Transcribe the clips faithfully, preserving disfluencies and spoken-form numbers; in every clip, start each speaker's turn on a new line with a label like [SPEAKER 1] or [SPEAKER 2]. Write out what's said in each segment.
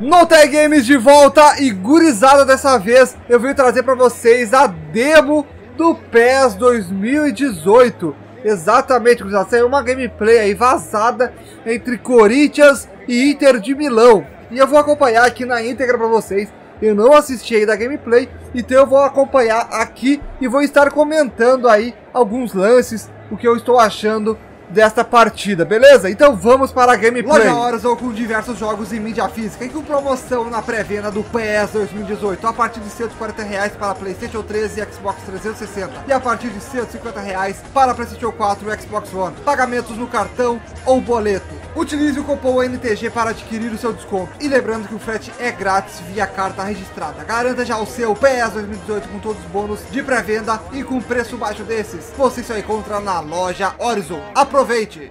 [SPEAKER 1] NoTag Games de volta e gurizada, dessa vez eu vim trazer para vocês a demo do PES dois mil e dezoito. Exatamente, gurizada, saiu uma gameplay aí vazada entre Corinthians e Inter de Milão. E eu vou acompanhar aqui na íntegra para vocês. Eu não assisti aí da gameplay, então eu vou acompanhar aqui e vou estar comentando aí alguns lances, o que eu estou achando desta partida, beleza? Então vamos para a gameplay. Loja Horizon com diversos jogos em mídia física e com promoção na pré-venda do PES dois mil e dezoito a partir de cento e quarenta reais para PlayStation três e Xbox trezentos e sessenta e a partir de cento e cinquenta reais para PlayStation quatro e Xbox One. Pagamentos no cartão ou boleto. Utilize o cupom N T G para adquirir o seu desconto. E lembrando que o frete é grátis via carta registrada. Garanta já o seu PES dois mil e dezoito com todos os bônus de pré-venda e com preço baixo desses. Você só encontra na Loja Horizon. Aproveite!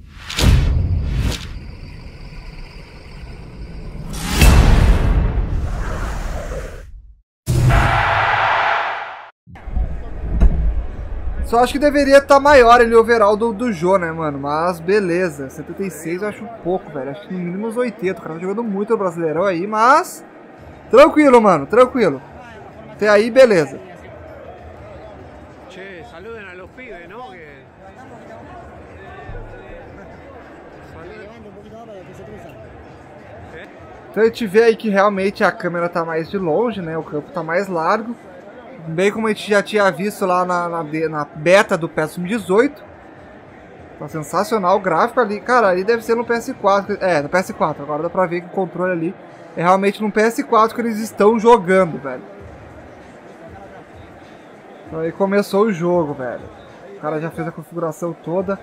[SPEAKER 1] Só acho que deveria estar maior ele, o overall do, do Jô, né, mano? Mas beleza, setenta e seis eu acho pouco, velho. Acho que no mínimo uns oitenta. O cara tá jogando muito no Brasileirão aí, mas tranquilo, mano, tranquilo. Até aí, beleza.
[SPEAKER 2] Che, saluden a los pibes, ¿no? Que...
[SPEAKER 1] Então a gente vê aí que realmente a câmera tá mais de longe, né? O campo tá mais largo. Bem como a gente já tinha visto lá na, na, na beta do PES dois mil e dezoito. Tá sensacional o gráfico ali. Cara, ali deve ser no P S quatro. É, no P S quatro. Agora dá pra ver que o controle ali é realmente no P S quatro que eles estão jogando, velho. Então aí começou o jogo, velho. O cara já fez a configuração toda.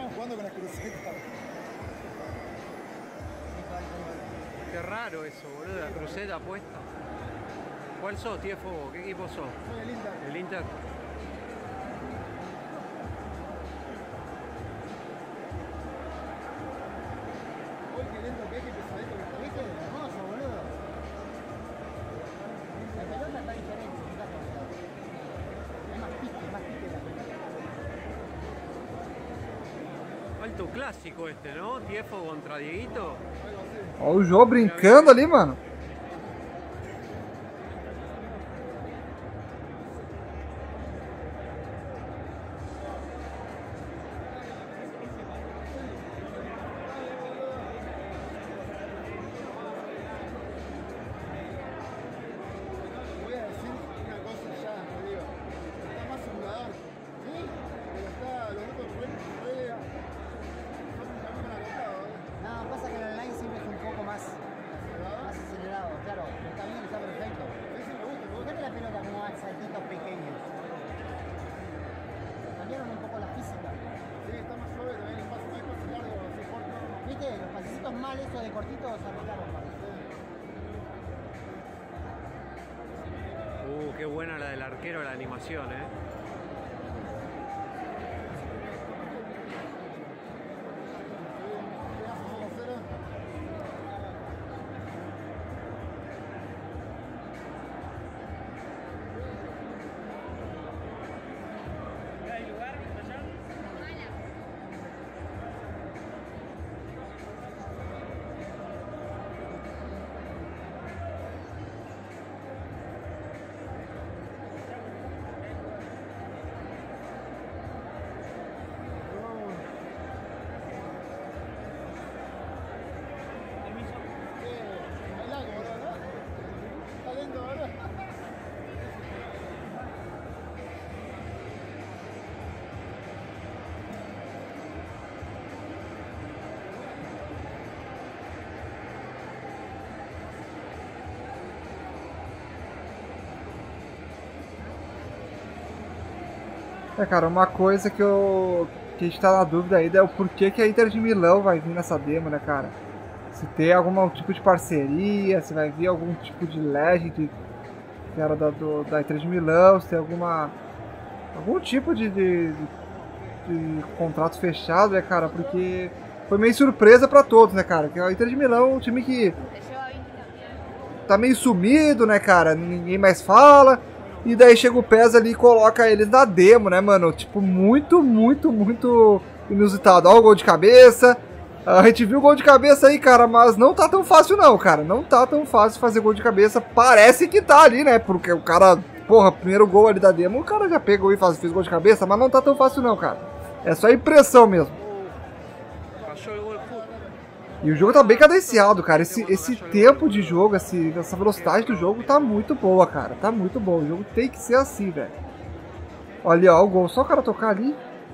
[SPEAKER 2] Qué raro eso, boludo, la cruceta puesta. ¿Cuál sos, Tiefo? ¿Qué equipo sos?
[SPEAKER 3] Soy el Inter.
[SPEAKER 2] El Inter.
[SPEAKER 3] Uy, qué lento que es, qué pesadito que está. ¿Viste? Hermoso, boludo. La pelota está diferente, fíjate. Hay más pique, más pique la pelota.
[SPEAKER 2] Alto clásico este, ¿no? Tiefo contra Dieguito.
[SPEAKER 1] Ó o Jô brincando ali, mano.
[SPEAKER 3] Voy a decir una cosa ya, te digo. Está más simulador, ¿sí? Pero está, los otros re, re, son un camino acotado, ¿eh?
[SPEAKER 4] No, pasa que el online siempre es un poco más, más acelerado, claro, está bien, está perfecto.
[SPEAKER 3] Sí, sí, me gusta, me gusta.
[SPEAKER 4] Fíjate la pelota como va, saltitos pequeños. Cambiaron un poco la física.
[SPEAKER 3] Sí, está más suave también, el paso, no hay paso largo, así corto.
[SPEAKER 4] Viste, los pasecitos mal esos de cortitos se arreglaron más.
[SPEAKER 2] Uh, qué buena la del arquero, la animación, ¿eh?
[SPEAKER 3] Hay lago, ¿verdad? Está lento, ¿verdad?
[SPEAKER 1] É, cara, uma coisa que eu que a gente tá na dúvida ainda é o porquê que a Inter de Milão vai vir nessa demo, né, cara? Se tem algum tipo de parceria, se vai vir algum tipo de legend que era da, do, da Inter de Milão, se tem alguma algum tipo de, de, de, de contrato fechado, né, cara? Porque foi meio surpresa pra todos, né, cara? Que a Inter de Milão é um time que tá meio sumido, né, cara? Ninguém mais fala. E daí chega o PES ali e coloca eles na demo, né, mano? Tipo, muito, muito, muito inusitado. Ó o gol de cabeça. A gente viu gol de cabeça aí, cara, mas não tá tão fácil não, cara. Não tá tão fácil fazer gol de cabeça. Parece que tá ali, né? Porque o cara, porra, primeiro gol ali da demo, o cara já pegou e faz, fez gol de cabeça, mas não tá tão fácil não, cara. É só impressão mesmo. E o jogo tá bem cadenciado, cara. Esse, esse tempo de jogo, esse, essa velocidade do jogo tá muito boa, cara. Tá muito bom. O jogo tem que ser assim, velho. Olha, ó, o gol. Só o cara tocar ali.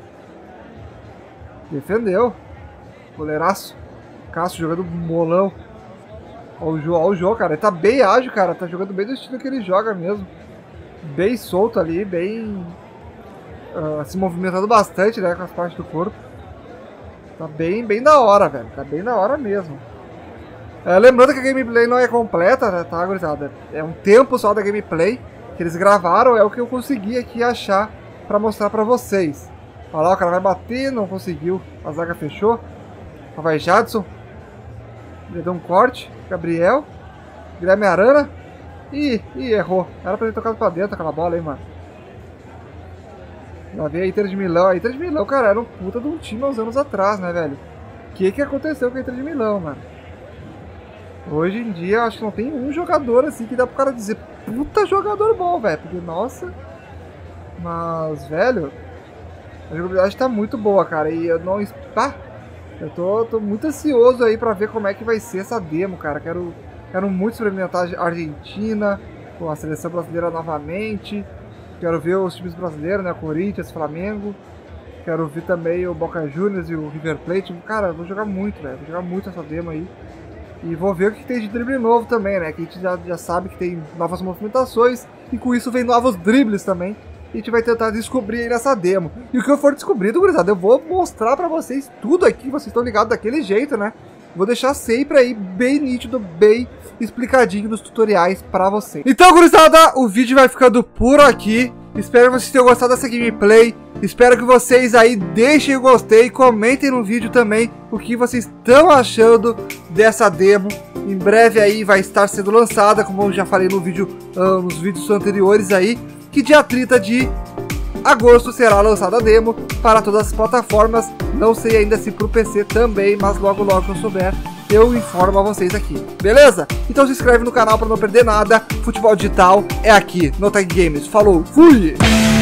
[SPEAKER 1] Defendeu. Goleiraço. Cássio jogando bolão. Olha o Jô, olha o Jô, cara. Ele tá bem ágil, cara. Tá jogando bem do estilo que ele joga mesmo. Bem solto ali, bem... Uh, se movimentando bastante, né, com as partes do corpo. Tá bem, bem da hora, velho. Tá bem da hora mesmo. É, lembrando que a gameplay não é completa, né, tá, gurizada? É um tempo só da gameplay que eles gravaram, é o que eu consegui aqui achar pra mostrar pra vocês. Olha lá, o cara vai bater, não conseguiu. A zaga fechou. Lá vai Jadson. Ele deu um corte. Gabriel. Guilherme Arana. Ih, ih, errou. Era pra ele tocado pra dentro aquela bola aí, mano. Já veio a Inter de Milão. A Inter de Milão, cara, era um puta de um time há uns anos atrás, né, velho? O que que aconteceu com a Inter de Milão, mano? Hoje em dia, acho que não tem um jogador assim que dá pro cara dizer puta jogador bom, velho. Porque, nossa... Mas, velho... A jogabilidade tá muito boa, cara. E eu não... Ah, eu tô, tô muito ansioso aí pra ver como é que vai ser essa demo, cara. Quero, quero muito experimentar a Argentina, com a seleção brasileira novamente. Quero ver os times brasileiros, né? Corinthians, Flamengo. Quero ver também o Boca Juniors e o River Plate. Cara, eu vou jogar muito, velho. Vou jogar muito essa demo aí. E vou ver o que tem de drible novo também, né? Que a gente já, já sabe que tem novas movimentações. E com isso vem novos dribles também. E a gente vai tentar descobrir aí nessa demo. E o que eu for descobrindo, gurizada, eu vou mostrar pra vocês tudo aqui. Vocês estão ligados daquele jeito, né? Vou deixar sempre aí bem nítido, bem explicadinho nos tutoriais pra vocês. Então, gurizada, o vídeo vai ficando por aqui. Espero que vocês tenham gostado dessa gameplay. Espero que vocês aí deixem o gostei, comentem no vídeo também o que vocês estão achando dessa demo. Em breve aí vai estar sendo lançada, como eu já falei no vídeo, uh, nos vídeos anteriores aí, que dia trinta de agosto será lançada a demo para todas as plataformas. Não sei ainda se para o P C também, mas logo logo que eu souber, eu informo a vocês aqui, beleza? Então se inscreve no canal para não perder nada. Futebol Digital é aqui no Tag Games. Falou, fui!